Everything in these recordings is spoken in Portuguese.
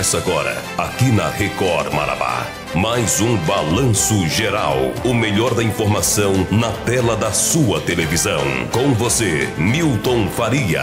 Começa agora, aqui na Record Marabá, mais um Balanço Geral. O melhor da informação na tela da sua televisão. Com você, Milton Faria.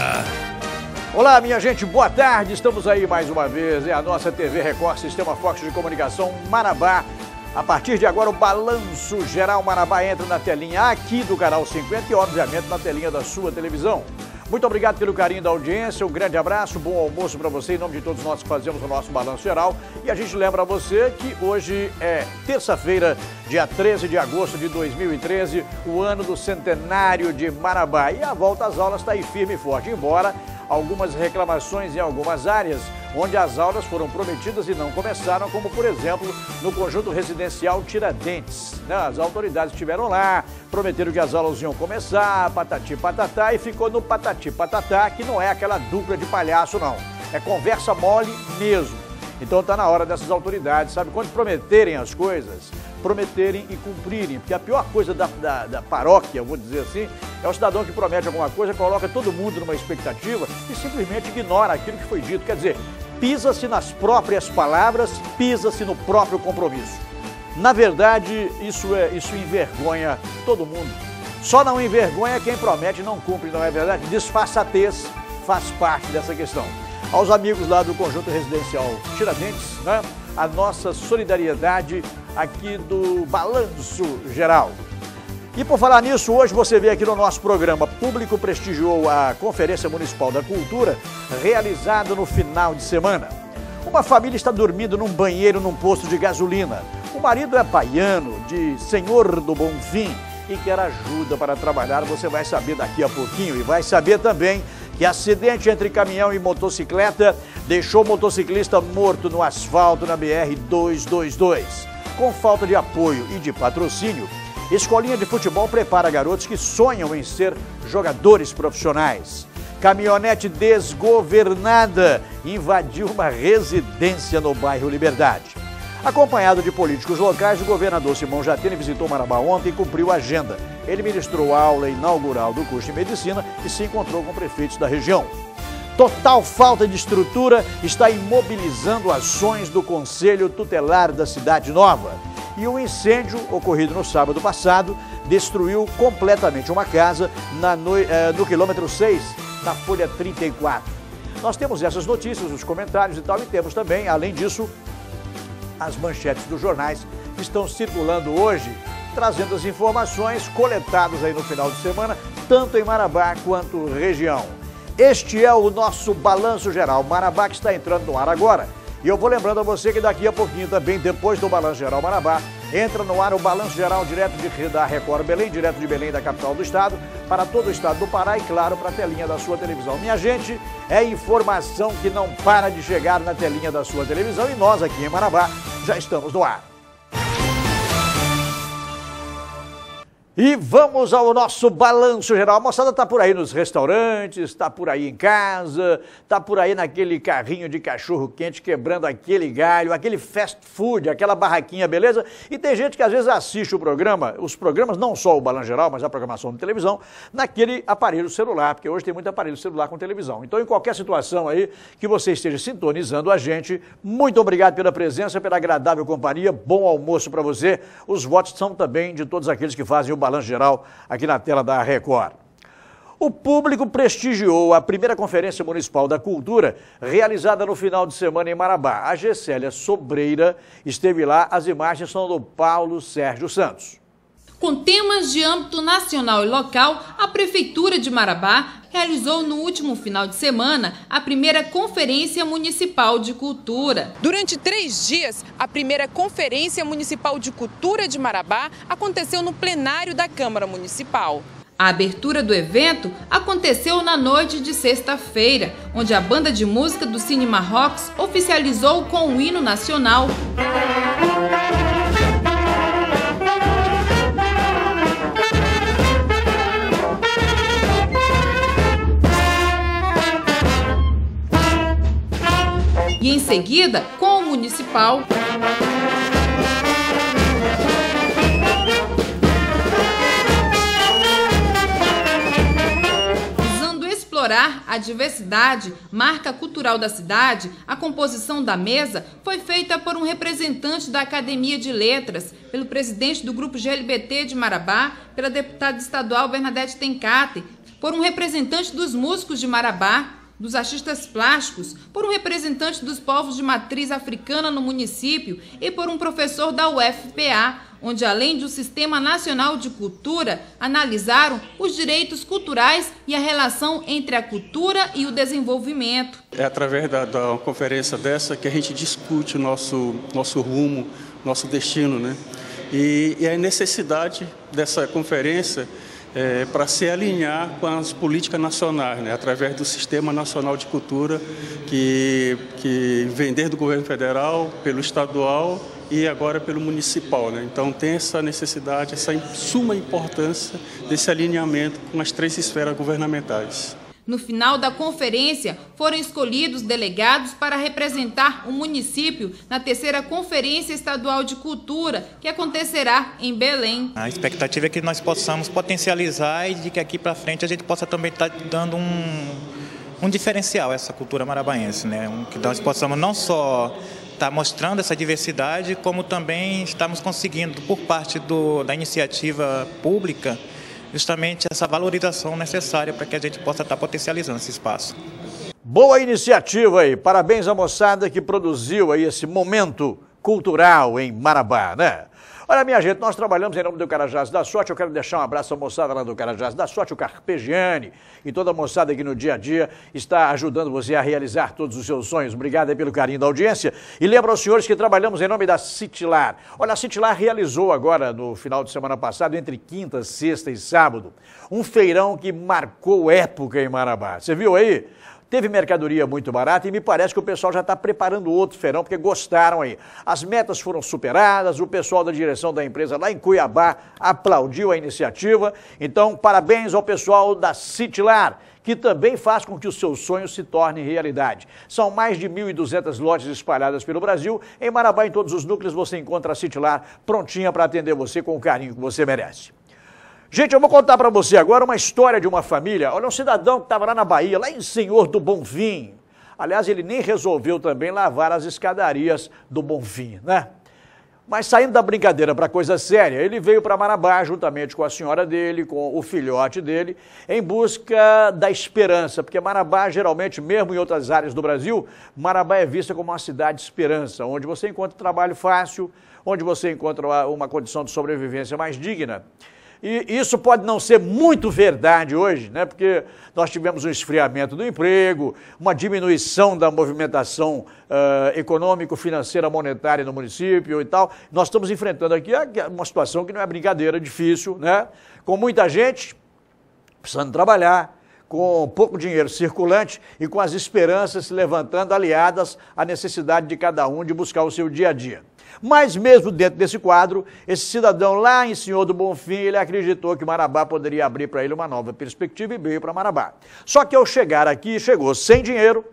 Olá, minha gente, boa tarde. Estamos aí mais uma vez. É a nossa TV Record, Sistema Fox de Comunicação Marabá. A partir de agora, o Balanço Geral Marabá entra na telinha aqui do Canal 50 e, obviamente, na telinha da sua televisão. Muito obrigado pelo carinho da audiência, um grande abraço, bom almoço para você, em nome de todos nós que fazemos o nosso Balanço Geral. E a gente lembra a você que hoje é terça-feira, dia 13 de agosto de 2013, o ano do centenário de Marabá. E a volta às aulas está aí firme e forte, embora algumas reclamações em algumas áreas, onde as aulas foram prometidas e não começaram, como, por exemplo, no conjunto residencial Tiradentes. As autoridades estiveram lá, prometeram que as aulas iam começar, patati patatá, e ficou no patati patatá, que não é aquela dupla de palhaço, não. É conversa mole mesmo. Então está na hora dessas autoridades, sabe, quando prometerem as coisas, prometerem e cumprirem. Porque a pior coisa da paróquia, eu vou dizer assim, é o cidadão que promete alguma coisa, coloca todo mundo numa expectativa e simplesmente ignora aquilo que foi dito. Quer dizer, pisa-se nas próprias palavras, pisa-se no próprio compromisso. Na verdade, isso envergonha todo mundo. Só não envergonha quem promete e não cumpre, não é verdade? Disfarçatez faz parte dessa questão. Aos amigos lá do conjunto residencial Tiradentes, né? A nossa solidariedade aqui do Balanço Geral. E por falar nisso, hoje você vê aqui no nosso programa, público prestigiou a Conferência Municipal da Cultura, realizada no final de semana. Uma família está dormindo num banheiro num posto de gasolina. O marido é baiano, de Senhor do Bonfim, e quer ajuda para trabalhar. Você vai saber daqui a pouquinho e vai saber também que acidente entre caminhão e motocicleta deixou o motociclista morto no asfalto na BR-222. Com falta de apoio e de patrocínio, escolinha de futebol prepara garotos que sonham em ser jogadores profissionais. Caminhonete desgovernada invadiu uma residência no bairro Liberdade. Acompanhado de políticos locais, o governador Simão Jatene visitou Marabá ontem e cumpriu a agenda. Ele ministrou a aula inaugural do curso de medicina e se encontrou com prefeitos da região. Total falta de estrutura está imobilizando ações do Conselho Tutelar da Cidade Nova. E um incêndio ocorrido no sábado passado destruiu completamente uma casa no quilômetro 6, na folha 34. Nós temos essas notícias, os comentários e tal, e temos também, além disso, as manchetes dos jornais que estão circulando hoje, trazendo as informações coletadas aí no final de semana, tanto em Marabá quanto região. Este é o nosso Balanço Geral Marabá, que está entrando no ar agora. E eu vou lembrando a você que daqui a pouquinho também, depois do Balanço Geral Marabá, entra no ar o Balanço Geral direto da Record Belém, direto de Belém, da capital do estado, para todo o estado do Pará e, claro, para a telinha da sua televisão. Minha gente, é informação que não para de chegar na telinha da sua televisão e nós aqui em Marabá já estamos no ar. E vamos ao nosso Balanço Geral. A moçada está por aí nos restaurantes, está por aí em casa, está por aí naquele carrinho de cachorro quente quebrando aquele galho, aquele fast food, aquela barraquinha, beleza? E tem gente que às vezes assiste os programas, não só o Balanço Geral, mas a programação de televisão, naquele aparelho celular, porque hoje tem muito aparelho celular com televisão. Então, em qualquer situação aí que você esteja sintonizando a gente, muito obrigado pela presença, pela agradável companhia, bom almoço para você. Os votos são também de todos aqueles que fazem o Balanço Geral aqui na tela da Record. O público prestigiou a primeira Conferência Municipal da Cultura, realizada no final de semana em Marabá. A Gessélia Sobreira esteve lá, as imagens são do Paulo Sérgio Santos. Com temas de âmbito nacional e local, a Prefeitura de Marabá realizou no último final de semana a primeira Conferência Municipal de Cultura. Durante 3 dias, a primeira Conferência Municipal de Cultura de Marabá aconteceu no plenário da Câmara Municipal. A abertura do evento aconteceu na noite de sexta-feira, onde a banda de música do Cine Marrocos oficializou com o hino nacional. E em seguida, com o municipal. Usando explorar a diversidade, marca cultural da cidade, a composição da mesa foi feita por um representante da Academia de Letras, pelo presidente do Grupo GLBT de Marabá, pela deputada estadual Bernadette Tencate, por um representante dos músicos de Marabá, dos artistas plásticos, por um representante dos povos de matriz africana no município e por um professor da UFPA, onde, além do Sistema Nacional de Cultura, analisaram os direitos culturais e a relação entre a cultura e o desenvolvimento. É através da conferência dessa que a gente discute o nosso rumo, nosso destino, né? E a necessidade dessa conferência para se alinhar com as políticas nacionais, né? Através do Sistema Nacional de Cultura, que vem desde o governo federal, pelo estadual e agora pelo municipal, né? Então tem essa necessidade, essa suma importância desse alinhamento com as 3 esferas governamentais. No final da conferência, foram escolhidos delegados para representar o município na 3ª Conferência Estadual de Cultura, que acontecerá em Belém. A expectativa é que nós possamos potencializar e de que aqui para frente a gente possa também estar dando um diferencial a essa cultura marabaense, né? Que nós possamos não só estar mostrando essa diversidade, como também estamos conseguindo, por parte da iniciativa pública, justamente essa valorização necessária para que a gente possa estar potencializando esse espaço. Boa iniciativa aí, parabéns à moçada que produziu aí esse momento cultural em Marabá, né? Olha, minha gente, nós trabalhamos em nome do Carajás da Sorte. Eu quero deixar um abraço à moçada lá do Carajás da Sorte, o Carpegiani e toda a moçada que no dia a dia está ajudando você a realizar todos os seus sonhos. Obrigado aí pelo carinho da audiência. E lembro aos senhores que trabalhamos em nome da Citilar. Olha, a Citilar realizou agora, no final de semana passado, entre quinta, sexta e sábado, um feirão que marcou época em Marabá. Você viu aí? Teve mercadoria muito barata e me parece que o pessoal já está preparando outro feirão, porque gostaram aí. As metas foram superadas, o pessoal da direção da empresa lá em Cuiabá aplaudiu a iniciativa. Então, parabéns ao pessoal da Citilar, que também faz com que os seus sonhos se tornem realidade. São mais de 1.200 lojas espalhadas pelo Brasil. Em Marabá, em todos os núcleos, você encontra a Citilar prontinha para atender você com o carinho que você merece. Gente, eu vou contar para você agora uma história de uma família. Olha, um cidadão que estava lá na Bahia, lá em Senhor do Bonfim. Aliás, ele nem resolveu também lavar as escadarias do Bonfim, né? Mas saindo da brincadeira para coisa séria, ele veio para Marabá juntamente com a senhora dele, com o filhote dele, em busca da esperança, porque Marabá, geralmente, mesmo em outras áreas do Brasil, Marabá é vista como uma cidade de esperança, onde você encontra trabalho fácil, onde você encontra uma condição de sobrevivência mais digna. E isso pode não ser muito verdade hoje, né? Porque nós tivemos um esfriamento do emprego, uma diminuição da movimentação econômico-financeira monetária no município e tal. Nós estamos enfrentando aqui uma situação que não é brincadeira, difícil, né? Com muita gente precisando trabalhar, com pouco dinheiro circulante e com as esperanças se levantando, aliadas à necessidade de cada um de buscar o seu dia a dia. Mas mesmo dentro desse quadro, esse cidadão lá em Senhor do Bonfim, ele acreditou que Marabá poderia abrir para ele uma nova perspectiva e veio para Marabá. Só que ao chegar aqui, chegou sem dinheiro.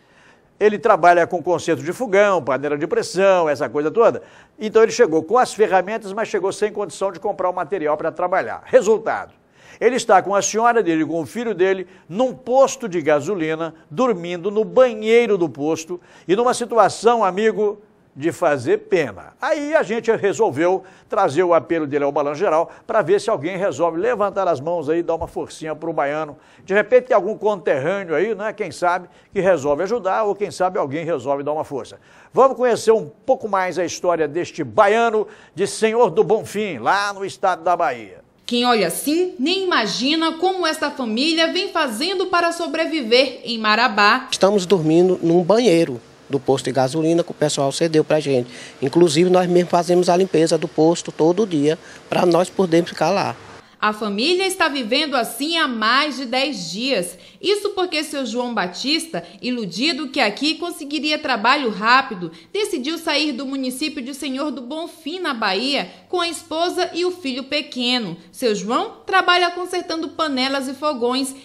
Ele trabalha com conserto de fogão, panela de pressão, essa coisa toda. Então ele chegou com as ferramentas, mas chegou sem condição de comprar o material para trabalhar. Resultado, ele está com a senhora dele, com o filho dele, num posto de gasolina, dormindo no banheiro do posto e numa situação, amigo, de fazer pena. Aí a gente resolveu trazer o apelo dele ao Balanço Geral para ver se alguém resolve levantar as mãos aí e dar uma forcinha para o baiano. De repente tem algum conterrâneo aí, né, quem sabe, que resolve ajudar ou quem sabe alguém resolve dar uma força. Vamos conhecer um pouco mais a história deste baiano de Senhor do Bonfim, lá no estado da Bahia. Quem olha assim nem imagina como esta família vem fazendo para sobreviver em Marabá. Estamos dormindo num banheiro do posto de gasolina que o pessoal cedeu para a gente. Inclusive, nós mesmos fazemos a limpeza do posto todo dia para nós podermos ficar lá. A família está vivendo assim há mais de 10 dias. Isso porque seu João Batista, iludido que aqui conseguiria trabalho rápido, decidiu sair do município de Senhor do Bonfim, na Bahia, com a esposa e o filho pequeno. Seu João trabalha consertando panelas e fogões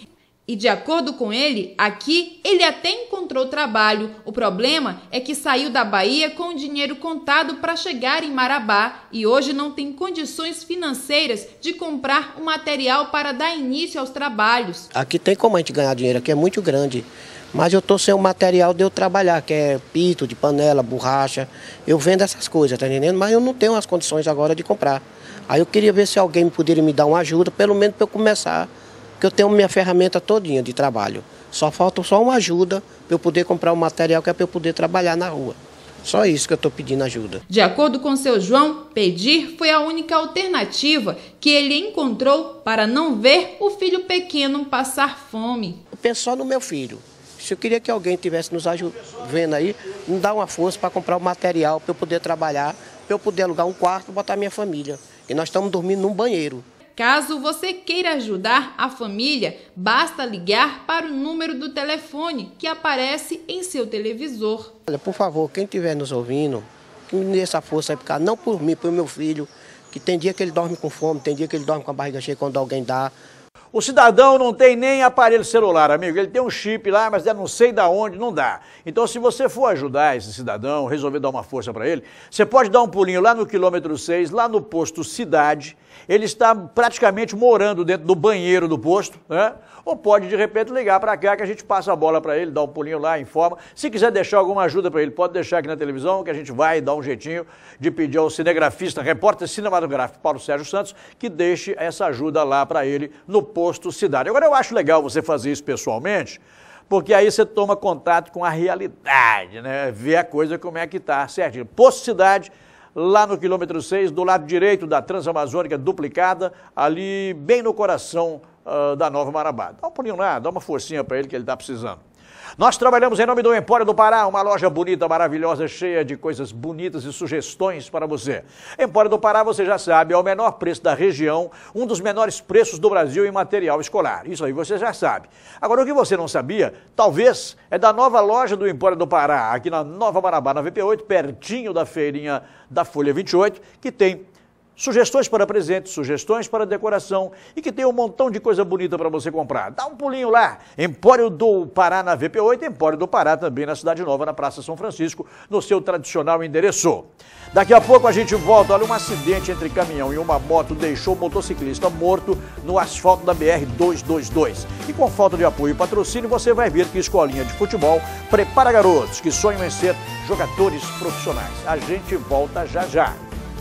E de acordo com ele, aqui ele até encontrou trabalho. O problema é que saiu da Bahia com o dinheiro contado para chegar em Marabá e hoje não tem condições financeiras de comprar o material para dar início aos trabalhos. Aqui tem como a gente ganhar dinheiro, aqui é muito grande. Mas eu estou sem o material de eu trabalhar, que é pito, de panela, borracha. Eu vendo essas coisas, tá entendendo? Mas eu não tenho as condições agora de comprar. Aí eu queria ver se alguém poderia me dar uma ajuda, pelo menos para eu começar, porque eu tenho minha ferramenta todinha de trabalho. Só falta uma ajuda para eu poder comprar o material que é para eu poder trabalhar na rua. Só isso que eu estou pedindo ajuda. De acordo com seu João, pedir foi a única alternativa que ele encontrou para não ver o filho pequeno passar fome. Eu penso só no meu filho. Se eu queria que alguém estivesse nos vendo aí, me dar uma força para comprar o material, para eu poder trabalhar, para eu poder alugar um quarto e botar minha família. E nós estamos dormindo num banheiro. Caso você queira ajudar a família, basta ligar para o número do telefone que aparece em seu televisor. Olha, por favor, quem estiver nos ouvindo, que me dê essa força aí, porque não por mim, pelo meu filho, que tem dia que ele dorme com fome, tem dia que ele dorme com a barriga cheia quando alguém dá. O cidadão não tem nem aparelho celular, amigo. Ele tem um chip lá, mas não sei de onde, não dá. Então, se você for ajudar esse cidadão, resolver dar uma força para ele, você pode dar um pulinho lá no quilômetro 6, lá no posto Cidade. Ele está praticamente morando dentro do banheiro do posto, né? Ou pode, de repente, ligar para cá que a gente passa a bola para ele, dá um pulinho lá, informa. Se quiser deixar alguma ajuda para ele, pode deixar aqui na televisão que a gente vai dar um jeitinho de pedir ao cinegrafista, repórter cinematográfico Paulo Sérgio Santos, que deixe essa ajuda lá para ele no posto Cidade. Agora, eu acho legal você fazer isso pessoalmente, porque aí você toma contato com a realidade, né? Vê a coisa como é que tá, certinho. Posto Cidade, lá no quilômetro 6, do lado direito da Transamazônica duplicada, ali bem no coração da Nova Marabá. Dá um pulinho lá, dá uma forcinha para ele que ele está precisando. Nós trabalhamos em nome do Empório do Pará, uma loja bonita, maravilhosa, cheia de coisas bonitas e sugestões para você. Empório do Pará, você já sabe, é o menor preço da região, um dos menores preços do Brasil em material escolar. Isso aí você já sabe. Agora, o que você não sabia, talvez, é da nova loja do Empório do Pará, aqui na Nova Marabá, na VP8, pertinho da feirinha da Folha 28, que tem sugestões para presentes, sugestões para decoração e que tem um montão de coisa bonita para você comprar. Dá um pulinho lá, Empório do Pará na VP8, Empório do Pará também na Cidade Nova, na Praça São Francisco, no seu tradicional endereço. Daqui a pouco a gente volta. Olha, um acidente entre caminhão e uma moto deixou o motociclista morto no asfalto da BR-222. E com falta de apoio e patrocínio, você vai ver que Escolinha de Futebol prepara garotos que sonham em ser jogadores profissionais. A gente volta já já.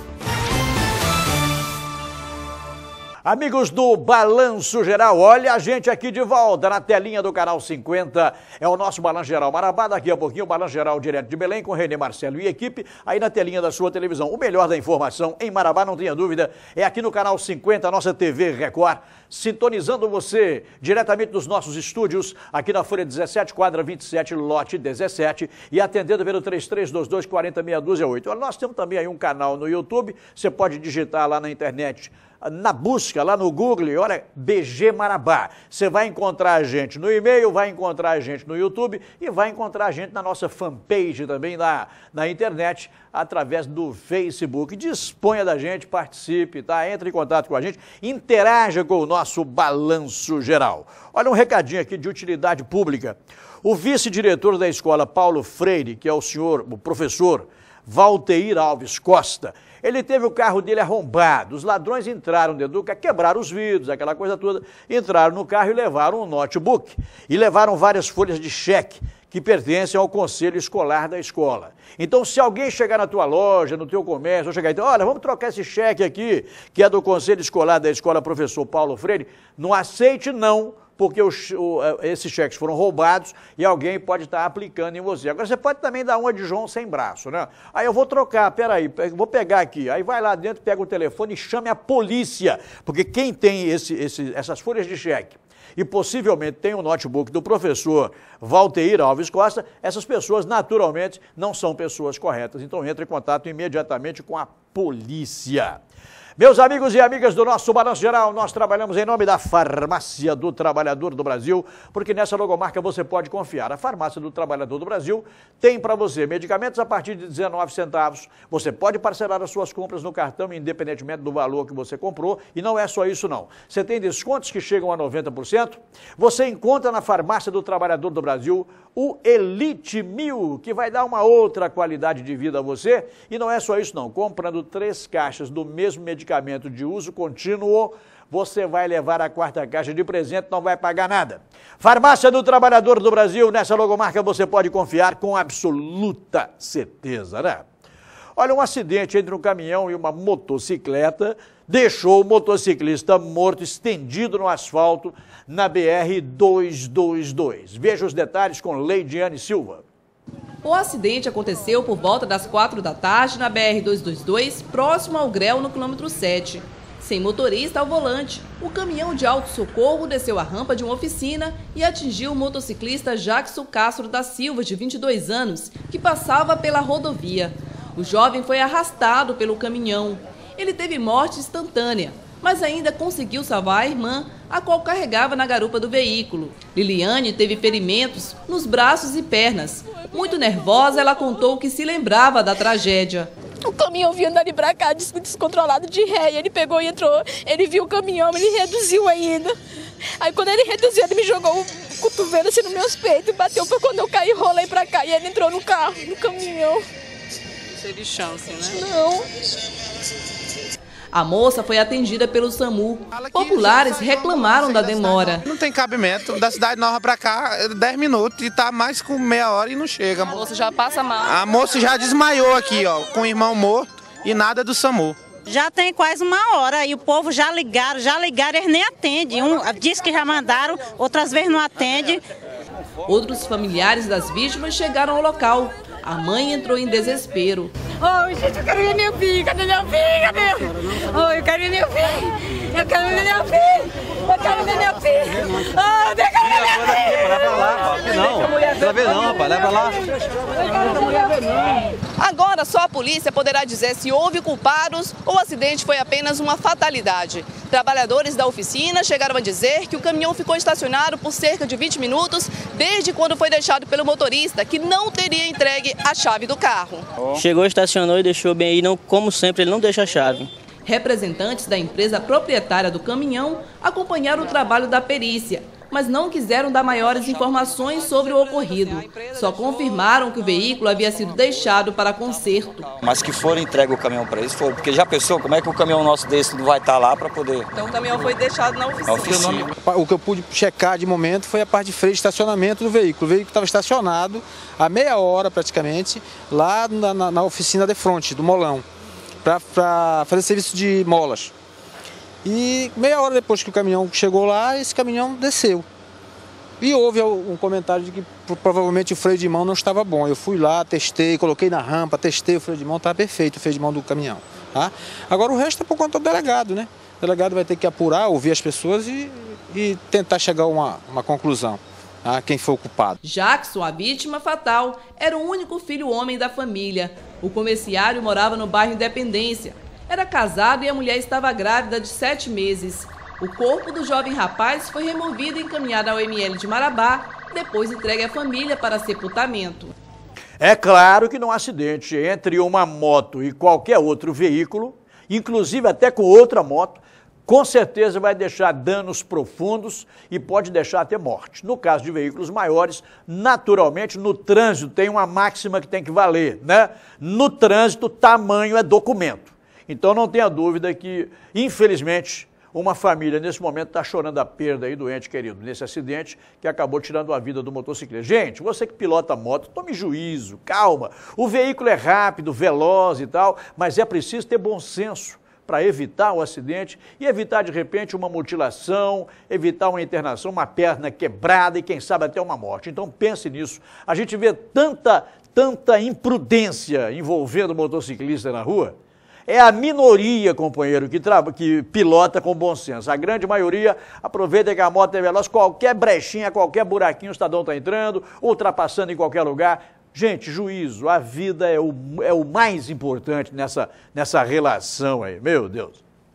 Amigos do Balanço Geral, olha a gente aqui de volta na telinha do Canal 50, é o nosso Balanço Geral Marabá, daqui a pouquinho o Balanço Geral direto de Belém com Renê Marcelo e equipe, aí na telinha da sua televisão. O melhor da informação em Marabá, não tenha dúvida, é aqui no Canal 50, a nossa TV Record, sintonizando você diretamente dos nossos estúdios, aqui na Folha 17, quadra 27, lote 17, e atendendo pelo 3322-4062-8. Olha, nós temos também aí um canal no YouTube, você pode digitar lá na internet, na busca, lá no Google, olha, BG Marabá. Você vai encontrar a gente no e-mail, vai encontrar a gente no YouTube e vai encontrar a gente na nossa fanpage também na internet, através do Facebook. Disponha da gente, participe, tá? Entre em contato com a gente, interaja com o nosso Balanço Geral. Olha um recadinho aqui de utilidade pública. O vice-diretor da escola Paulo Freire, que é o professor Valteir Alves Costa, ele teve o carro dele arrombado, os ladrões entraram dentro do carro, quebraram os vidros, aquela coisa toda, entraram no carro e levaram um notebook e levaram várias folhas de cheque que pertencem ao conselho escolar da escola. Então, se alguém chegar na tua loja, no teu comércio, ou chegar e dizer, olha, vamos trocar esse cheque aqui, que é do conselho escolar da escola Professor Paulo Freire, não aceite não, porque esses cheques foram roubados e alguém pode estar aplicando em você. Agora, você pode também dar uma de João sem braço, né? Aí eu vou trocar, peraí, vou pegar aqui. Aí vai lá dentro, pega o telefone e chame a polícia, porque quem tem essas folhas de cheque e possivelmente tem o notebook do professor Valteir Alves Costa, essas pessoas naturalmente não são pessoas corretas. Então entre em contato imediatamente com a polícia. Meus amigos e amigas do nosso Balanço Geral, nós trabalhamos em nome da Farmácia do Trabalhador do Brasil, porque nessa logomarca você pode confiar. A Farmácia do Trabalhador do Brasil tem para você medicamentos a partir de 19 centavos. Você pode parcelar as suas compras no cartão, independentemente do valor que você comprou. E não é só isso não. Você tem descontos que chegam a 90%. Você encontra na Farmácia do Trabalhador do Brasil o Elite 1000, que vai dar uma outra qualidade de vida a você. E não é só isso não. Comprando 3 caixas do mesmo medicamento de uso contínuo, você vai levar a 4ª caixa de presente, não vai pagar nada. Farmácia do Trabalhador do Brasil, nessa logomarca você pode confiar com absoluta certeza, né? Olha, um acidente entre um caminhão e uma motocicleta deixou o motociclista morto, estendido no asfalto, na BR-222. Veja os detalhes com Leidiane Silva. O acidente aconteceu por volta das 4 da tarde na BR-222, próximo ao Grel, no quilômetro 7. Sem motorista ao volante, o caminhão de auto-socorro desceu a rampa de uma oficina e atingiu o motociclista Jackson Castro da Silva, de 22 anos, que passava pela rodovia. O jovem foi arrastado pelo caminhão. Ele teve morte instantânea, mas ainda conseguiu salvar a irmã, a qual carregava na garupa do veículo. Liliane teve ferimentos nos braços e pernas. Muito nervosa, ela contou que se lembrava da tragédia. O caminhão vinha dali pra cá, descontrolado de ré, e ele pegou e entrou. Ele viu o caminhão, ele reduziu ainda. Aí quando ele reduziu, ele me jogou o cotovelo assim nos meus peitos, bateu, foi quando eu caí, rolei pra cá, e ele entrou no carro, no caminhão. Não teve chance, né? Não. A moça foi atendida pelo SAMU. Populares reclamaram da demora. Não tem cabimento, da Cidade Nova para cá, 10 minutos e tá mais com meia hora e não chega. A moça já passa mal. A moça já desmaiou aqui, ó, com o irmão morto e nada do SAMU. Já tem quase uma hora e o povo já ligaram, eles nem atendem. Um diz que já mandaram, outras vezes não atende. Outros familiares das vítimas chegaram ao local. A mãe entrou em desespero. Oi, gente, eu quero ver meu filho, cadê meu filho? Cadê? Oi, eu quero ver meu filho, eu quero ver meu filho, eu quero ver meu filho. Oh, eu quero ver meu filho. Leva pra lá, não precisa ver não, rapaz, leva lá. Agora só a polícia poderá dizer se houve culpados ou o acidente foi apenas uma fatalidade. Trabalhadores da oficina chegaram a dizer que o caminhão ficou estacionado por cerca de 20 minutos desde quando foi deixado pelo motorista, que não teria entregue a chave do carro. Chegou, estacionou e deixou bem aí, não, como sempre, ele não deixa a chave. Representantes da empresa proprietária do caminhão acompanharam o trabalho da perícia, mas não quiseram dar maiores informações sobre o ocorrido. Só confirmaram que o veículo havia sido deixado para conserto. Mas que for entregue o caminhão para eles, for, porque já pensou como é que o caminhão nosso desse não vai estar lá para poder... Então o caminhão foi deixado na oficina. O que eu pude checar de momento foi a parte de freio de estacionamento do veículo. O veículo estava estacionado há meia hora praticamente lá na oficina de frente, do Molão, para fazer serviço de molas. E meia hora depois que o caminhão chegou lá, esse caminhão desceu. E houve um comentário de que provavelmente o freio de mão não estava bom. Eu fui lá, testei, coloquei na rampa, testei o freio de mão, estava perfeito o freio de mão do caminhão. Tá? Agora o resto é por conta do delegado, né? O delegado vai ter que apurar, ouvir as pessoas e tentar chegar a uma conclusão. Tá? Quem foi o culpado. Jackson, a vítima fatal, era o único filho homem da família. O comerciário morava no bairro Independência. Era casado e a mulher estava grávida de 7 meses. O corpo do jovem rapaz foi removido e encaminhado ao ML de Marabá, depois entregue à família para sepultamento. É claro que num acidente entre uma moto e qualquer outro veículo, inclusive até com outra moto, com certeza vai deixar danos profundos e pode deixar até morte. No caso de veículos maiores, naturalmente no trânsito tem uma máxima que tem que valer, né? No trânsito, tamanho é documento. Então não tenha dúvida que, infelizmente, uma família nesse momento está chorando a perda aí do ente querido, nesse acidente que acabou tirando a vida do motociclista. Gente, você que pilota moto, tome juízo, calma. O veículo é rápido, veloz e tal, mas é preciso ter bom senso para evitar o acidente e evitar, de repente, uma mutilação, evitar uma internação, uma perna quebrada e, quem sabe, até uma morte. Então pense nisso. A gente vê tanta imprudência envolvendo o motociclista na rua. É a minoria, companheiro, que pilota com bom senso. A grande maioria aproveita que a moto é veloz, qualquer brechinha, qualquer buraquinho o cidadão está entrando, ultrapassando em qualquer lugar. Gente, juízo, a vida é o mais importante nessa relação aí, meu Deus.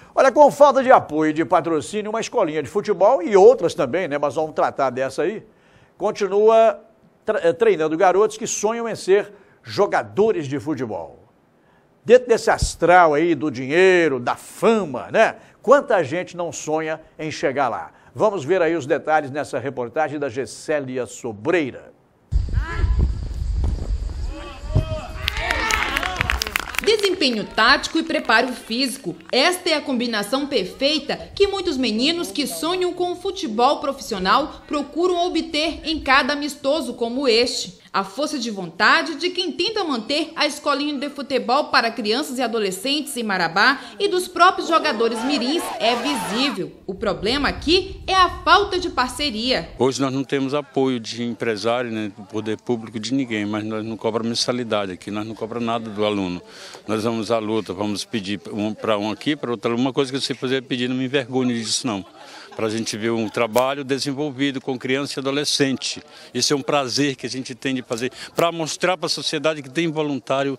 Olha, com falta de apoio e de patrocínio, uma escolinha de futebol e outras também, né? Mas vamos tratar dessa aí. Continua treinando garotos que sonham em ser jogadores de futebol. Dentro desse astral aí do dinheiro, da fama, né? Quanta gente não sonha em chegar lá? Vamos ver aí os detalhes nessa reportagem da Gessélia Sobreira. Desempenho tático e preparo físico. Esta é a combinação perfeita que muitos meninos que sonham com o futebol profissional procuram obter em cada amistoso como este. A força de vontade de quem tenta manter a escolinha de futebol para crianças e adolescentes em Marabá e dos próprios jogadores mirins é visível. O problema aqui é a falta de parceria. Hoje nós não temos apoio de empresário, né, do poder público de ninguém, mas nós não cobramos mensalidade aqui, nós não cobramos nada do aluno. Nós vamos à luta, vamos pedir para um aqui, para outro. Uma coisa que eu sei fazer é pedir, não me envergonhe disso não. Para a gente ver um trabalho desenvolvido com criança e adolescente. Isso é um prazer que a gente tem de fazer, para mostrar para a sociedade que tem voluntário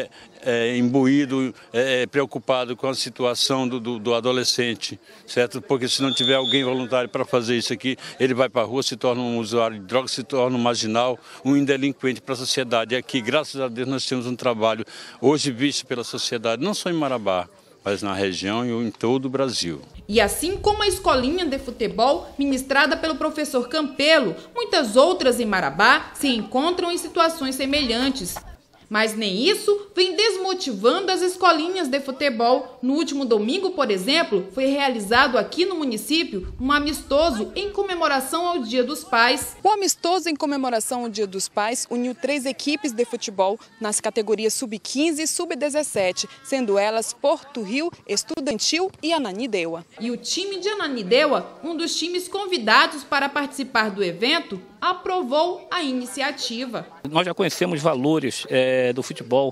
imbuído, preocupado com a situação do adolescente, certo? Porque se não tiver alguém voluntário para fazer isso aqui, ele vai para a rua, se torna um usuário de drogas, se torna um marginal, um delinquente para a sociedade. E aqui, graças a Deus, nós temos um trabalho hoje visto pela sociedade, não só em Marabá, mas na região e em todo o Brasil. E assim como a escolinha de futebol ministrada pelo professor Campelo, muitas outras em Marabá se encontram em situações semelhantes. Mas nem isso vem desmotivando as escolinhas de futebol. No último domingo, por exemplo, foi realizado aqui no município um amistoso em comemoração ao Dia dos Pais. O amistoso em comemoração ao Dia dos Pais uniu 3 equipes de futebol nas categorias Sub-15 e Sub-17, sendo elas Porto Rio, Estudantil e Ananindeua. E o time de Ananindeua, um dos times convidados para participar do evento, aprovou a iniciativa. Nós já conhecemos valores do futebol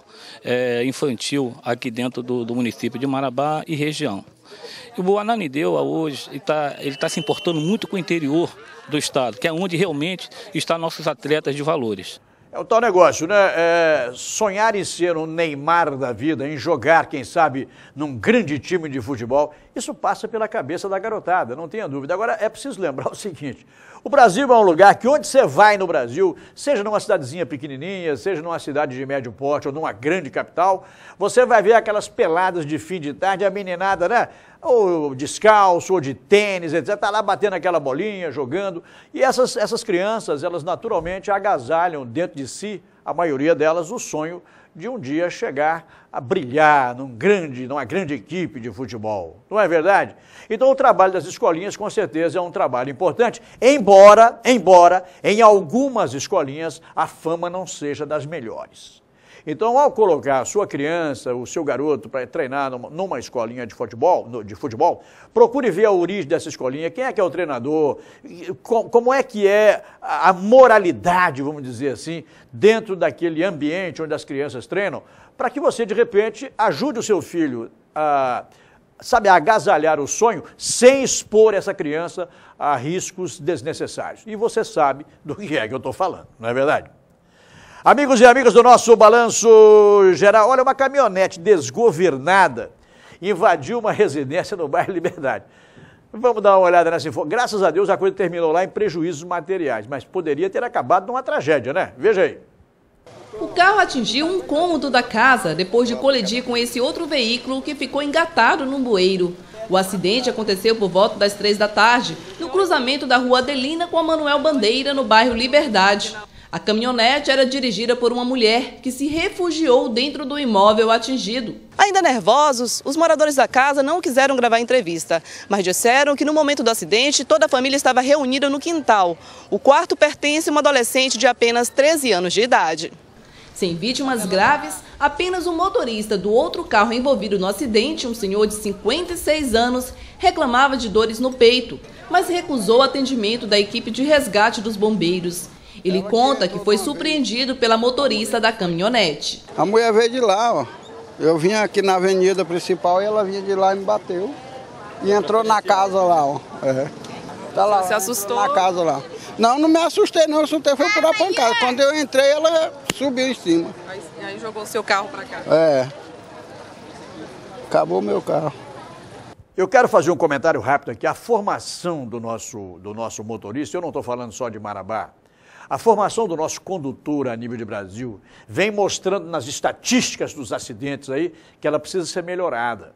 infantil aqui dentro do município de Marabá e região. E o Ananindeua hoje ele está se importando muito com o interior do estado, que é onde realmente estão nossos atletas de valores. É o tal negócio, né? Sonhar em ser um Neymar da vida, em jogar, quem sabe, num grande time de futebol, isso passa pela cabeça da garotada, não tenha dúvida. Agora, é preciso lembrar o seguinte, o Brasil é um lugar que onde você vai no Brasil, seja numa cidadezinha pequenininha, seja numa cidade de médio porte ou numa grande capital, você vai ver aquelas peladas de fim de tarde, a meninada, né? Ou descalço, ou de tênis, etc. Tá lá batendo aquela bolinha, jogando. E essas crianças, elas naturalmente agasalham dentro de si, a maioria delas, o sonho de um dia chegar a brilhar numa grande equipe de futebol. Não é verdade? Então o trabalho das escolinhas com certeza é um trabalho importante, embora em algumas escolinhas a fama não seja das melhores. Então, ao colocar a sua criança, o seu garoto para treinar numa escolinha de futebol, procure ver a origem dessa escolinha, quem é que é o treinador, como é que é a moralidade, vamos dizer assim, dentro daquele ambiente onde as crianças treinam, para que você, de repente, ajude o seu filho a agasalhar o sonho sem expor essa criança a riscos desnecessários. E você sabe do que é que eu estou falando, não é verdade? Amigos e amigas do nosso Balanço Geral, olha, uma caminhonete desgovernada invadiu uma residência no bairro Liberdade. Vamos dar uma olhada nessa informação. Graças a Deus a coisa terminou lá em prejuízos materiais, mas poderia ter acabado numa tragédia, né? Veja aí. O carro atingiu um cômodo da casa depois de colidir com esse outro veículo que ficou engatado num bueiro. O acidente aconteceu por volta das 3 da tarde, no cruzamento da rua Adelina com a Manuel Bandeira, no bairro Liberdade. A caminhonete era dirigida por uma mulher que se refugiou dentro do imóvel atingido. Ainda nervosos, os moradores da casa não quiseram gravar a entrevista, mas disseram que no momento do acidente toda a família estava reunida no quintal. O quarto pertence a uma adolescente de apenas 13 anos de idade. Sem vítimas graves, apenas o motorista do outro carro envolvido no acidente, um senhor de 56 anos, reclamava de dores no peito, mas recusou o atendimento da equipe de resgate dos bombeiros. Ele conta que foi surpreendido pela motorista da caminhonete. A mulher veio de lá, ó. Eu vim aqui na avenida principal e ela vinha de lá e me bateu. E entrou na casa lá, ó. Tá lá. Você assustou? Na casa lá. Não, não me assustei não, eu assustei foi por a pancada. Quando eu entrei, ela subiu em cima. Aí jogou o seu carro pra cá? Acabou meu carro. Eu quero fazer um comentário rápido aqui. A formação do nosso motorista, eu não estou falando só de Marabá, a formação do nosso condutor a nível de Brasil vem mostrando nas estatísticas dos acidentes aí que ela precisa ser melhorada.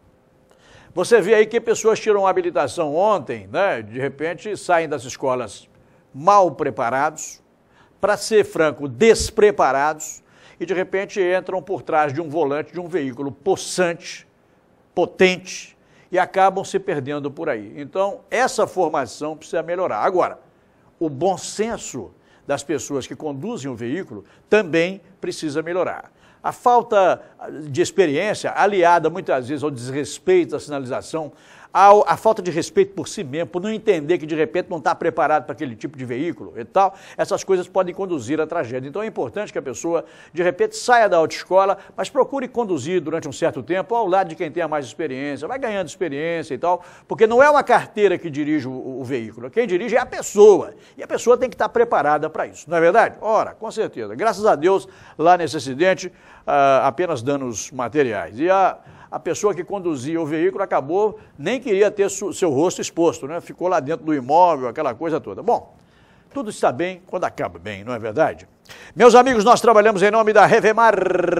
Você vê aí que pessoas tiram a habilitação ontem, né? De repente saem das escolas mal preparados, para ser franco, despreparados, e de repente entram por trás de um volante de um veículo possante, potente, e acabam se perdendo por aí. Então, essa formação precisa melhorar. Agora, o bom senso das pessoas que conduzem o veículo também precisa melhorar. A falta de experiência, aliada muitas vezes ao desrespeito à sinalização, a falta de respeito por si mesmo, por não entender que de repente não está preparado para aquele tipo de veículo e tal, essas coisas podem conduzir à tragédia. Então é importante que a pessoa de repente saia da autoescola, mas procure conduzir durante um certo tempo ao lado de quem tenha mais experiência, vai ganhando experiência e tal, porque não é uma carteira que dirige o veículo, quem dirige é a pessoa, e a pessoa tem que estar preparada para isso, não é verdade? Ora, com certeza, graças a Deus, lá nesse acidente, apenas danos materiais. E a pessoa que conduzia o veículo acabou, nem queria ter seu rosto exposto, né? Ficou lá dentro do imóvel, aquela coisa toda. Bom, tudo está bem quando acaba bem, não é verdade? Meus amigos, nós trabalhamos em nome da Revemar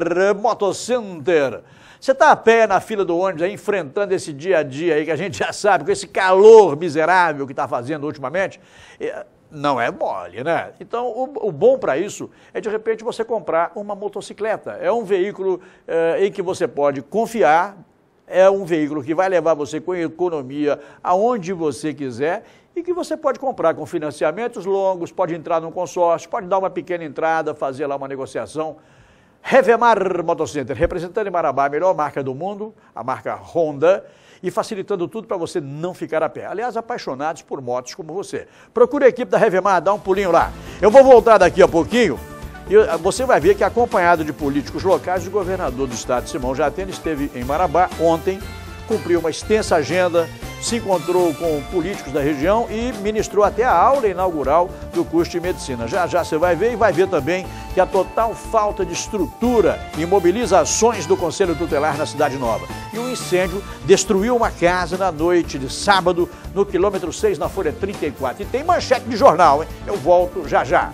Motocenter. Você está a pé na fila do ônibus aí, enfrentando esse dia a dia aí, que a gente já sabe, com esse calor miserável que está fazendo ultimamente, não é mole, né? Então, o bom para isso é, de repente, você comprar uma motocicleta. É um veículo em que você pode confiar, é um veículo que vai levar você com economia aonde você quiser e que você pode comprar com financiamentos longos, pode entrar num consórcio, pode dar uma pequena entrada, fazer lá uma negociação. Revemar Motocenter, representando em Marabá a melhor marca do mundo, a marca Honda, e facilitando tudo para você não ficar a pé. Aliás, apaixonados por motos como você. Procure a equipe da Revemar, dá um pulinho lá. Eu vou voltar daqui a pouquinho e você vai ver que, acompanhado de políticos locais, o governador do estado, Simão Jatene, esteve em Marabá ontem, cumpriu uma extensa agenda, se encontrou com políticos da região e ministrou até a aula inaugural do curso de medicina. Já já você vai ver, e vai ver também que a total falta de estrutura imobiliza ações do Conselho Tutelar na Cidade Nova. E um incêndio destruiu uma casa na noite de sábado, no quilômetro 6, na Folha 34. E tem manchete de jornal, hein? Eu volto já já.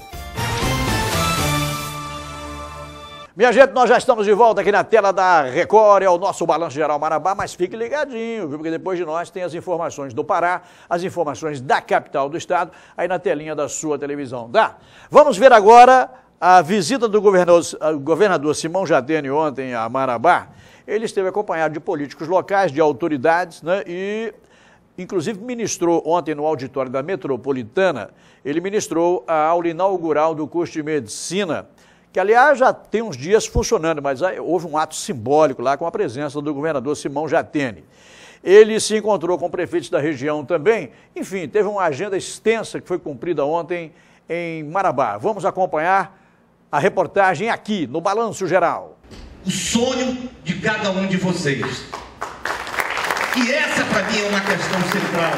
Minha gente, nós já estamos de volta aqui na tela da Record, é o nosso Balanço Geral Marabá, mas fique ligadinho, viu? Porque depois de nós tem as informações do Pará, as informações da capital do estado, aí na telinha da sua televisão, tá? Vamos ver agora a visita do governador Simão Jatene ontem a Marabá. Ele esteve acompanhado de políticos locais, de autoridades, né? E inclusive ministrou ontem no auditório da Metropolitana, ele ministrou a aula inaugural do curso de medicina, que aliás já tem uns dias funcionando, mas houve um ato simbólico lá com a presença do governador Simão Jatene. Ele se encontrou com prefeitos da região também, enfim, teve uma agenda extensa que foi cumprida ontem em Marabá. Vamos acompanhar a reportagem aqui no Balanço Geral. O sonho de cada um de vocês. E essa para mim é uma questão central.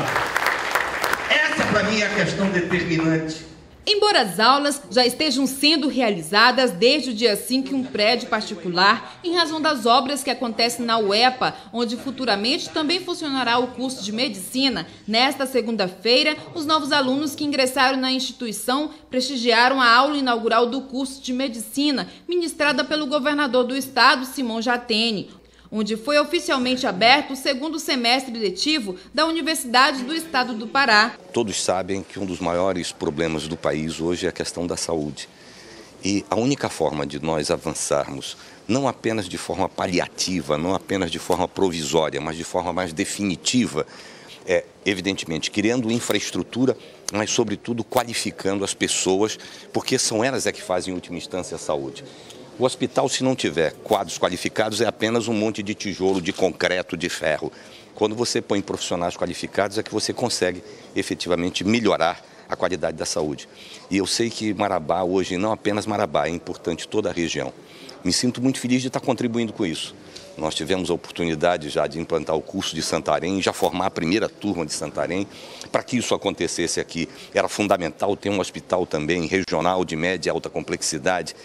Essa para mim é a questão determinante. Embora as aulas já estejam sendo realizadas desde o dia 5 em um prédio particular, em razão das obras que acontecem na UEPA, onde futuramente também funcionará o curso de medicina, nesta segunda-feira, os novos alunos que ingressaram na instituição prestigiaram a aula inaugural do curso de medicina, ministrada pelo governador do estado, Simão Jatene, onde foi oficialmente aberto o segundo semestre letivo da Universidade do Estado do Pará. Todos sabem que um dos maiores problemas do país hoje é a questão da saúde. E a única forma de nós avançarmos, não apenas de forma paliativa, não apenas de forma provisória, mas de forma mais definitiva, é, evidentemente, criando infraestrutura, mas, sobretudo, qualificando as pessoas, porque são elas que fazem, em última instância, a saúde. O hospital, se não tiver quadros qualificados, é apenas um monte de tijolo, de concreto, de ferro. Quando você põe profissionais qualificados, é que você consegue efetivamente melhorar a qualidade da saúde. E eu sei que Marabá hoje, não apenas Marabá, é importante toda a região. Me sinto muito feliz de estar contribuindo com isso. Nós tivemos a oportunidade já de implantar o curso de Santarém, já formar a primeira turma de Santarém. Para que isso acontecesse aqui, era fundamental ter um hospital também regional de média e alta complexidade,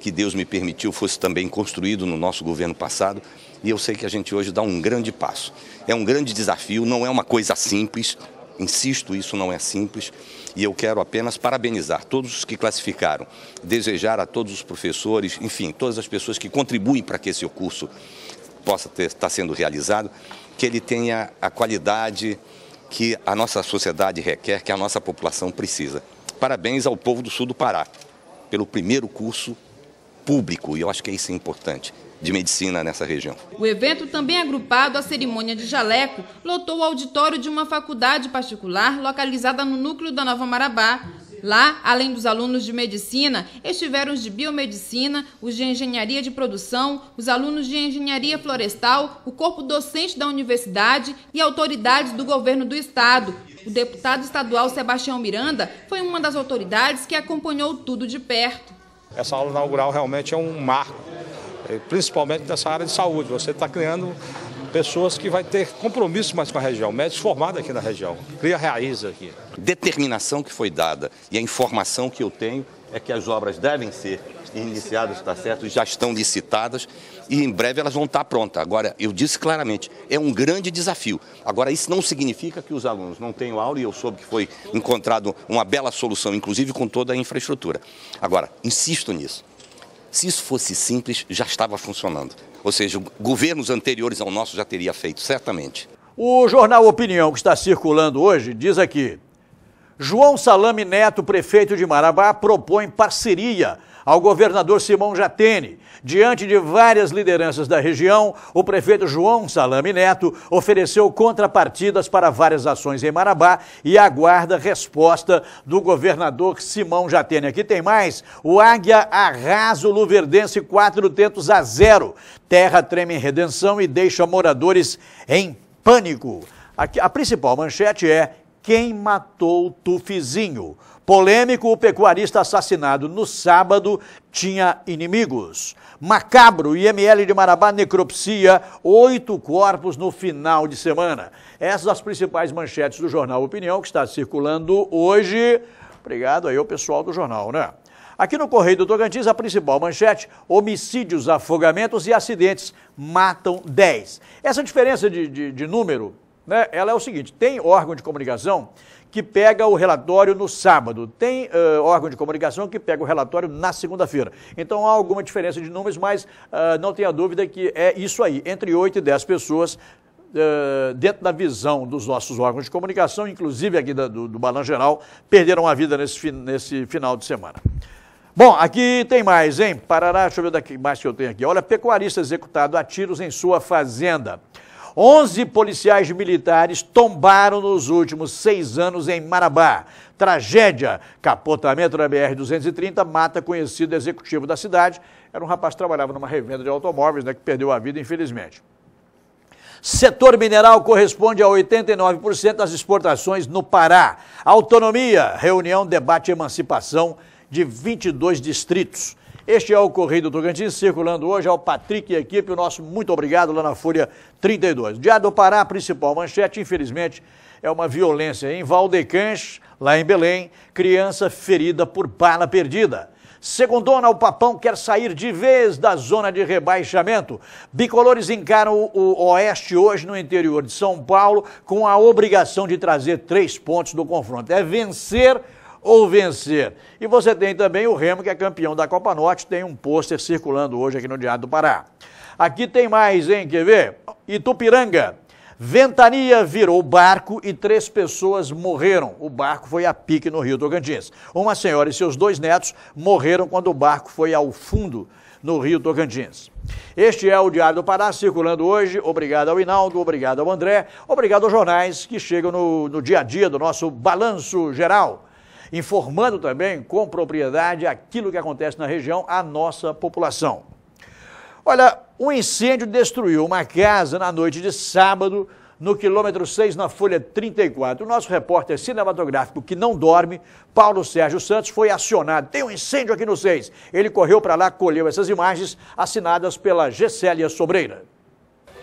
que Deus me permitiu fosse também construído no nosso governo passado, e eu sei que a gente hoje dá um grande passo. É um grande desafio, não é uma coisa simples, insisto, isso não é simples, e eu quero apenas parabenizar todos os que classificaram, desejar a todos os professores, enfim, todas as pessoas que contribuem para que esse curso possa estar sendo realizado, que ele tenha a qualidade que a nossa sociedade requer, que a nossa população precisa. Parabéns ao povo do sul do Pará, pelo primeiro curso público, e eu acho que isso é importante, de medicina nessa região. O evento, também agrupado à cerimônia de jaleco, lotou o auditório de uma faculdade particular localizada no núcleo da Nova Marabá. Lá, além dos alunos de medicina, estiveram os de biomedicina, os de engenharia de produção, os alunos de engenharia florestal, o corpo docente da universidade e autoridades do governo do estado. O deputado estadual Sebastião Miranda foi uma das autoridades que acompanhou tudo de perto. Essa aula inaugural realmente é um marco, principalmente nessa área de saúde. Você está criando pessoas que vão ter compromisso mais com a região, médicos formados aqui na região, cria raízes aqui. Determinação que foi dada e a informação que eu tenho é que as obras devem ser iniciadas, está certo, já estão licitadas e em breve elas vão estar prontas. Agora, eu disse claramente, é um grande desafio. Agora, isso não significa que os alunos não tenham aula e eu soube que foi encontrado uma bela solução, inclusive com toda a infraestrutura. Agora, insisto nisso. Se isso fosse simples, já estava funcionando. Ou seja, governos anteriores ao nosso já teria feito, certamente. O jornal Opinião, que está circulando hoje, diz aqui: João Salame Neto, prefeito de Marabá, propõe parceria ao governador Simão Jatene. Diante de várias lideranças da região, o prefeito João Salame Neto ofereceu contrapartidas para várias ações em Marabá e aguarda resposta do governador Simão Jatene. Aqui tem mais: o Águia arrasa o Luverdense 4-0. Terra treme em Redenção e deixa moradores em pânico. Aqui, a principal manchete é: quem matou o Tufizinho? Polêmico, o pecuarista assassinado no sábado tinha inimigos. Macabro, IML de Marabá necropsia 8 corpos no final de semana. Essas as principais manchetes do jornal Opinião, que está circulando hoje. Obrigado aí ao pessoal do jornal, né? Aqui no Correio do Tocantins, a principal manchete: homicídios, afogamentos e acidentes matam 10. Essa diferença de número, né, ela é o seguinte: tem órgão de comunicação que pega o relatório no sábado, tem órgão de comunicação que pega o relatório na segunda-feira. Então há alguma diferença de números, mas não tenha dúvida que é isso aí, entre 8 e 10 pessoas dentro da visão dos nossos órgãos de comunicação, inclusive aqui do Balanço Geral, perderam a vida nesse final de semana. Bom, aqui tem mais, hein? Parará, deixa eu ver daqui mais que eu tenho aqui. Olha, pecuarista executado a tiros em sua fazenda. 11 policiais militares tombaram nos últimos 6 anos em Marabá. Tragédia. Capotamento da BR-230 mata conhecido executivo da cidade. Era um rapaz que trabalhava numa revenda de automóveis, né, que perdeu a vida, infelizmente. Setor mineral corresponde a 89% das exportações no Pará. Autonomia. Reunião debate emancipação de 22 distritos. Este é o Correio do Tocantins, circulando hoje ao Patrick e equipe. O nosso muito obrigado lá na Folha 32. Diário do Pará, a principal manchete, infelizmente, é uma violência em Valdecães, lá em Belém, criança ferida por bala perdida. Segundona, o Papão quer sair de vez da zona de rebaixamento. Bicolores encaram o Oeste hoje no interior de São Paulo com a obrigação de trazer 3 pontos do confronto. É vencer ou vencer. E você tem também o Remo, que é campeão da Copa Norte, tem um pôster circulando hoje aqui no Diário do Pará. Aqui tem mais, hein? Quer ver? Itupiranga. Ventania virou barco e 3 pessoas morreram. O barco foi a pique no Rio Tocantins. Uma senhora e seus 2 netos morreram quando o barco foi ao fundo no Rio Tocantins. Este é o Diário do Pará, circulando hoje. Obrigado ao Hinaldo, obrigado ao André, obrigado aos jornais que chegam no dia a dia do nosso Balanço Geral, informando também com propriedade aquilo que acontece na região, a nossa população. Olha, um incêndio destruiu uma casa na noite de sábado, no quilômetro 6, na Folha 34. O nosso repórter cinematográfico que não dorme, Paulo Sérgio Santos, foi acionado. Tem um incêndio aqui no 6. Ele correu para lá, colheu essas imagens, assinadas pela Gessélia Sobreira.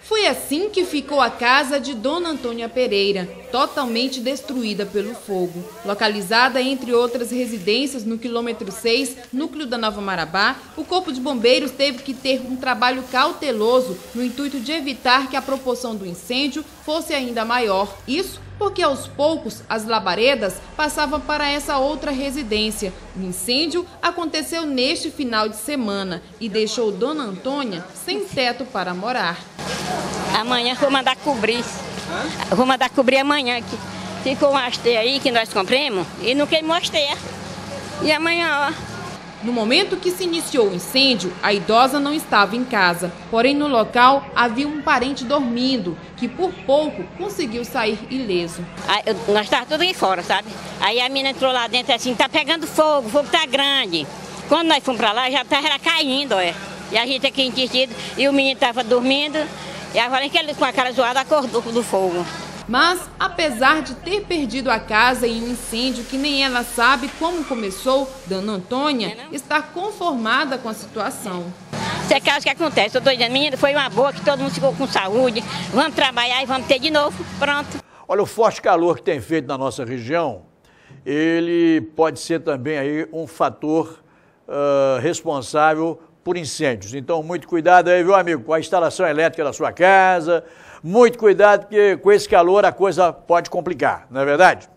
Foi assim que ficou a casa de Dona Antônia Pereira, totalmente destruída pelo fogo. Localizada entre outras residências no quilômetro 6, núcleo da Nova Marabá, o Corpo de Bombeiros teve que ter um trabalho cauteloso no intuito de evitar que a proporção do incêndio fosse ainda maior. Isso porque aos poucos as labaredas passavam para essa outra residência. O incêndio aconteceu neste final de semana e deixou Dona Antônia sem teto para morar. Amanhã vou mandar cobrir. Vou mandar cobrir amanhã aqui. Ficou uma hasteia aí que nós compramos e não queimou a hasteia. E amanhã, ó. No momento que se iniciou o incêndio, a idosa não estava em casa. Porém, no local havia um parente dormindo, que por pouco conseguiu sair ileso. Nós estávamos tudo aqui fora, sabe? Aí a menina entrou lá dentro assim, tá pegando fogo, o fogo tá grande. Quando nós fomos para lá, já estava caindo, ó. E a gente aqui entendido, e o menino estava dormindo, e agora que ele com a cara zoada acordou do fogo. Mas, apesar de ter perdido a casa em um incêndio que nem ela sabe como começou, Dona Antônia está conformada com a situação. Isso é caso que acontece, eu estou dizendo, menina, foi uma boa que todo mundo ficou com saúde, vamos trabalhar e vamos ter de novo, pronto. Olha, o forte calor que tem feito na nossa região, ele pode ser também aí um fator responsável por incêndios. Então, muito cuidado aí, viu, amigo, com a instalação elétrica da sua casa. Muito cuidado, porque com esse calor a coisa pode complicar, não é verdade?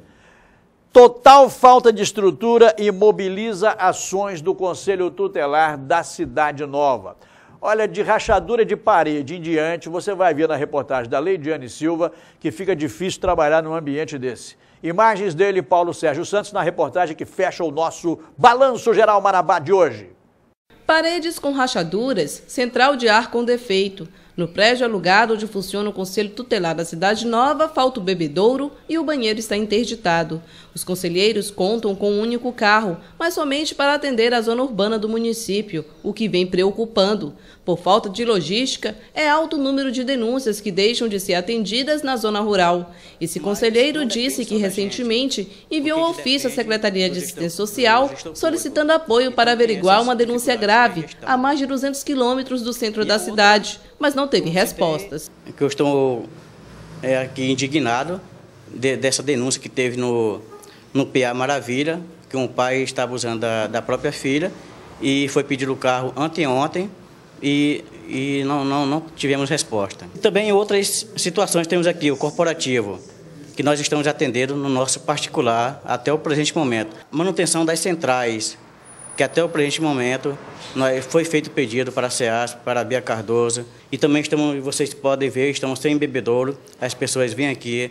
Total falta de estrutura imobiliza ações do Conselho Tutelar da Cidade Nova. Olha, de rachadura de parede em diante, você vai ver na reportagem da Leidiane Silva que fica difícil trabalhar num ambiente desse. Imagens dele, Paulo Sérgio Santos, na reportagem que fecha o nosso Balanço Geral Marabá de hoje. Paredes com rachaduras, central de ar com defeito. No prédio alugado onde funciona o Conselho Tutelar da Cidade Nova, falta o bebedouro e o banheiro está interditado. Os conselheiros contam com um único carro, mas somente para atender a zona urbana do município, o que vem preocupando. Por falta de logística, é alto o número de denúncias que deixam de ser atendidas na zona rural. Esse conselheiro disse que recentemente enviou ofício à Secretaria de Assistência Social solicitando apoio para averiguar uma denúncia grave a mais de 200 quilômetros do centro da cidade, mas não teve respostas. Eu estou aqui indignado dessa denúncia que teve no PA Maravilha, que um pai estava usando da própria filha e foi pedir o carro anteontem e não tivemos resposta. Também em outras situações temos aqui o corporativo, que nós estamos atendendo no nosso particular até o presente momento. Manutenção das centrais, que até o presente momento foi feito pedido para a SEASP, para a Bia Cardoso, e também vocês podem ver, estamos sem bebedouro, as pessoas vêm aqui,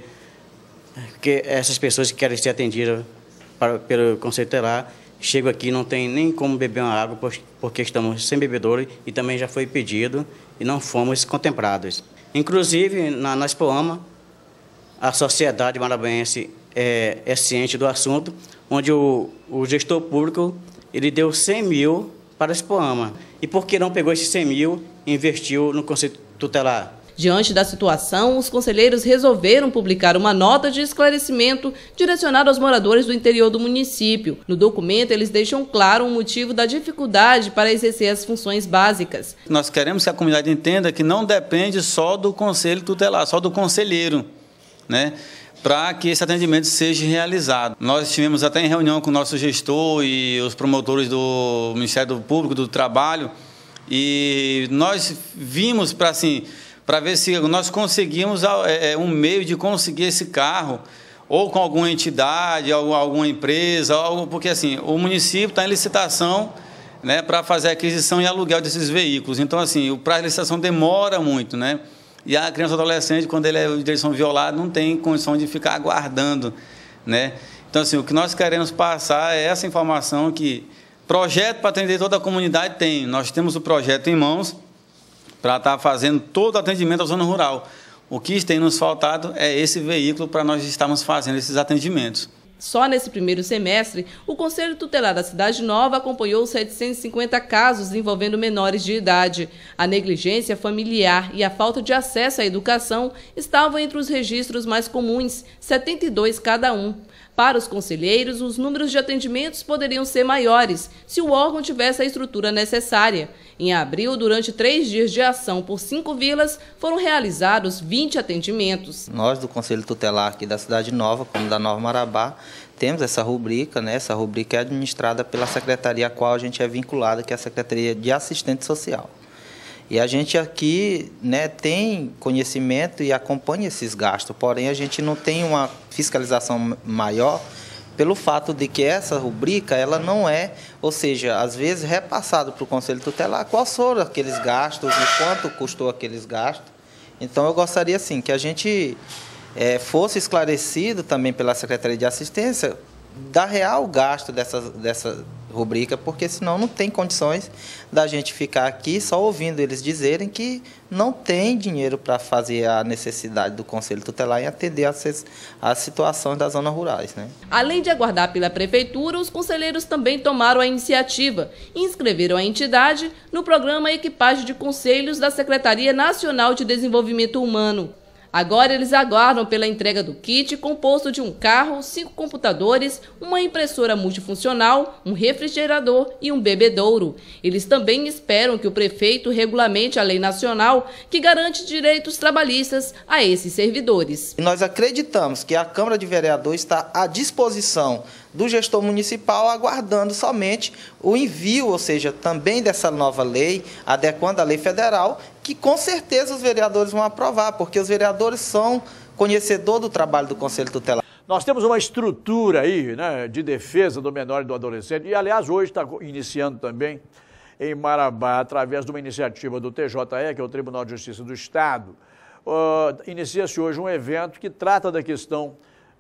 porque essas pessoas que querem ser atendidas pelo Conselho Tutelar, chegam aqui não tem nem como beber uma água, porque estamos sem bebedouro e também já foi pedido e não fomos contemplados. Inclusive, na Expoama, a sociedade marabaense é ciente do assunto, onde o gestor público ele deu 100 mil para a Expoama. E por que não pegou esses 100 mil e investiu no Conselho Tutelar? Diante da situação, os conselheiros resolveram publicar uma nota de esclarecimento direcionada aos moradores do interior do município. No documento, eles deixam claro o motivo da dificuldade para exercer as funções básicas. Nós queremos que a comunidade entenda que não depende só do Conselho Tutelar, só do conselheiro, né? Para que esse atendimento seja realizado. Nós estivemos até em reunião com o nosso gestor e os promotores do Ministério Público do Trabalho e nós vimos para ver se nós conseguimos um meio de conseguir esse carro ou com alguma entidade, alguma empresa, porque assim, o município está em licitação, né, para fazer a aquisição e aluguel desses veículos. Então, assim, o prazo de licitação demora muito, né? E a criança ou adolescente, quando os direitos são violados, não tem condição de ficar aguardando, né? Então, assim, o que nós queremos passar é essa informação que projeto para atender toda a comunidade tem. Nós temos o projeto em mãos para estar fazendo todo o atendimento à zona rural. O que tem nos faltado é esse veículo para nós estarmos fazendo esses atendimentos. Só nesse primeiro semestre, o Conselho Tutelar da Cidade Nova acompanhou 750 casos envolvendo menores de idade. A negligência familiar e a falta de acesso à educação estavam entre os registros mais comuns, 72 cada um. Para os conselheiros, os números de atendimentos poderiam ser maiores se o órgão tivesse a estrutura necessária. Em abril, durante 3 dias de ação por 5 vilas, foram realizados 20 atendimentos. Nós do Conselho Tutelar aqui da Cidade Nova, como da Nova Marabá, temos essa rubrica, né? Essa rubrica é administrada pela secretaria a qual a gente é vinculado, que é a Secretaria de Assistente Social. E a gente aqui, né, tem conhecimento e acompanha esses gastos, porém a gente não tem uma fiscalização maior pelo fato de que essa rubrica, ela não é, ou seja, às vezes repassado para o Conselho Tutelar quais foram aqueles gastos e quanto custou aqueles gastos. Então eu gostaria, sim, que a gente fosse esclarecido também pela Secretaria de Assistência da real gasto dessa rubrica, porque senão não tem condições da gente ficar aqui só ouvindo eles dizerem que não tem dinheiro para fazer a necessidade do Conselho Tutelar em atender às situações das zonas rurais, né? Além de aguardar pela Prefeitura, os conselheiros também tomaram a iniciativa e inscreveram a entidade no programa Equipagem de Conselhos da Secretaria Nacional de Desenvolvimento Humano. Agora eles aguardam pela entrega do kit composto de um carro, 5 computadores, uma impressora multifuncional, um refrigerador e um bebedouro. Eles também esperam que o prefeito regulamente a lei nacional que garante direitos trabalhistas a esses servidores. Nós acreditamos que a Câmara de Vereadores está à disposição do gestor municipal, aguardando somente o envio, ou seja, também dessa nova lei, adequando a lei federal, que com certeza os vereadores vão aprovar, porque os vereadores são conhecedores do trabalho do Conselho Tutelar. Nós temos uma estrutura aí, né, de defesa do menor e do adolescente, e aliás hoje está iniciando também em Marabá, através de uma iniciativa do TJE, que é o Tribunal de Justiça do Estado, inicia-se hoje um evento que trata da questão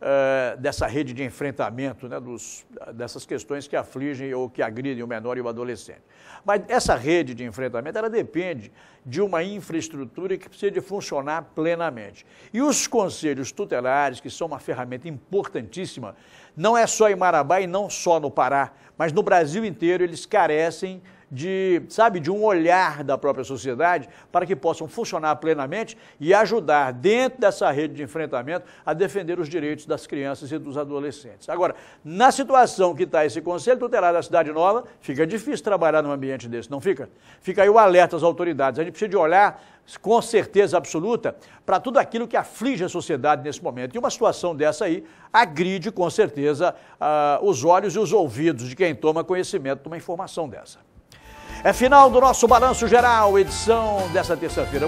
dessa rede de enfrentamento, né, dessas questões que afligem ou que agridem o menor e o adolescente. Mas essa rede de enfrentamento, ela depende de uma infraestrutura que precisa de funcionar plenamente. E os conselhos tutelares, que são uma ferramenta importantíssima, não é só em Marabá e não só no Pará, mas no Brasil inteiro eles carecem de um olhar da própria sociedade para que possam funcionar plenamente e ajudar dentro dessa rede de enfrentamento a defender os direitos das crianças e dos adolescentes. Agora, na situação que está esse Conselho Tutelar da Cidade Nova, fica difícil trabalhar num ambiente desse, não fica? Fica aí o alerta às autoridades. A gente precisa de olhar com certeza absoluta para tudo aquilo que aflige a sociedade nesse momento. E uma situação dessa aí agride com certeza os olhos e os ouvidos de quem toma conhecimento de uma informação dessa. É final do nosso Balanço Geral, edição dessa terça-feira,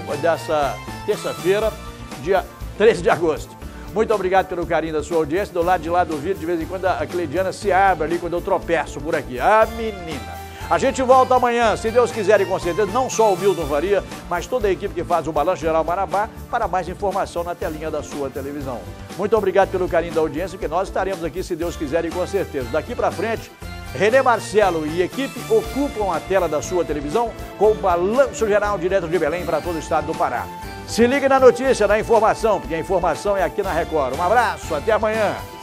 dia 13 de agosto. Muito obrigado pelo carinho da sua audiência. Do lado de lá do vídeo, de vez em quando a Cleidiana se abre ali quando eu tropeço por aqui. Ah, menina! A gente volta amanhã, se Deus quiser e com certeza, não só o Milton Faria, mas toda a equipe que faz o Balanço Geral Marabá, para mais informação na telinha da sua televisão. Muito obrigado pelo carinho da audiência, que nós estaremos aqui, se Deus quiser e com certeza. Daqui para frente, René Marcelo e equipe ocupam a tela da sua televisão com o Balanço Geral direto de Belém para todo o estado do Pará. Se ligue na notícia, na informação, porque a informação é aqui na Record. Um abraço, até amanhã.